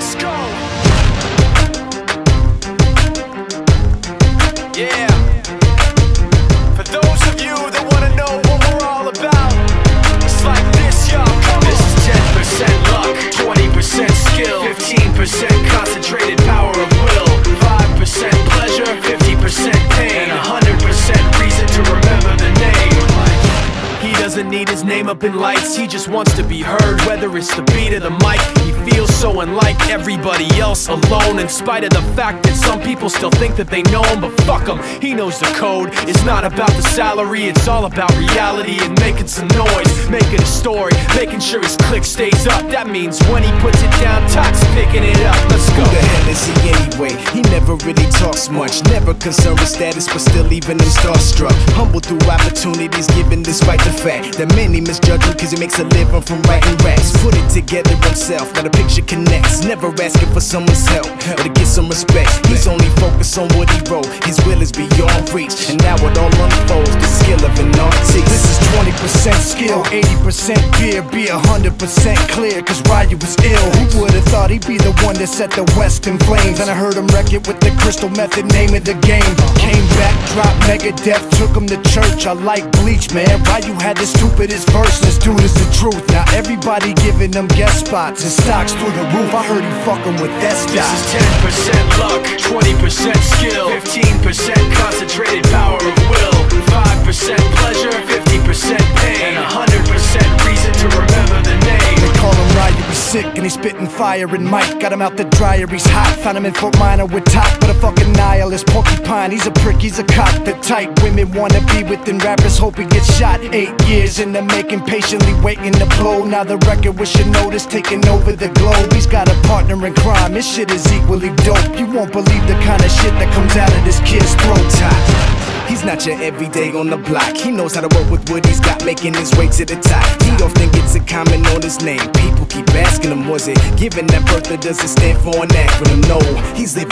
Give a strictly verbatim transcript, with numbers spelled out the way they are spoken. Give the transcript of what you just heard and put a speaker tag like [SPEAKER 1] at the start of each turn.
[SPEAKER 1] Let's go. Yeah. For those of you that wanna know what we're all about, it's like this, y'all. Come on. This is ten percent luck, twenty percent skill, fifteen percent concentrated power of will, five percent pleasure, fifty percent pain, and one hundred percent reason to remember the name. He doesn't need his name up in lights, he just wants to be heard, whether it's the beat of the mic. He feels so unlike everybody else, alone, in spite of the fact that some people still think that they know him. But fuck him, he knows the code. It's not about the salary, it's all about reality and making some noise, making a story, making sure his click stays up. That means when he puts it down, Tox picking it up. Let's go.
[SPEAKER 2] Who the hell is he anyway? He never really talks much, never concerned with status, but still leaving him starstruck. Humble through opportunities given despite the fact that many misjudge him cause he makes a living from writing raps. Put it together himself, now the picture connects, never asking for someone's help or to get some respect. He's only focused on what he wrote, his will is beyond reach, and now it all unfolds, the skill of an artist.
[SPEAKER 3] This is twenty percent skill, eighty percent beer, be one hundred percent clear, cause Ryu was ill. Who would've thought he'd be the one that set the West in flames? And I heard him wreck it with the Crystal Method, name of the game. Came back, dropped Megadeth, took him to church. I like Bleach, man. Ryu had the stupidest verse, this dude is the truth. Now everybody giving them guest spots and stocks through the roof. I heard he fucking with that stock.
[SPEAKER 1] This is ten percent luck, twenty percent skill, fifteen percent concentrated power of will, five percent pleasure, fifty percent pain, and one hundred percent reason to remember the name.
[SPEAKER 3] They call him Ryu, he's sick and he's spitting fire. And Mike got him out the dryer, he's hot. Found him in Fort Minor with Top, but a fucking nihilist porcupine. He's a prick, he's a cock, the type women wanna be within rappers, hope he gets shot. Eight years in the making, patiently waiting to blow. Now the record with Shinoda's taking over the globe. He's got a partner in crime, his shit is equally dope. You won't believe the kind of shit that comes out of this kid's throat.
[SPEAKER 2] Top. He's not your everyday on the block. He knows how to work with what he's got, making his way to the top. He often gets a comment on his name. People keep asking him, was it given that birth or does it stand for an acronym? No, he's living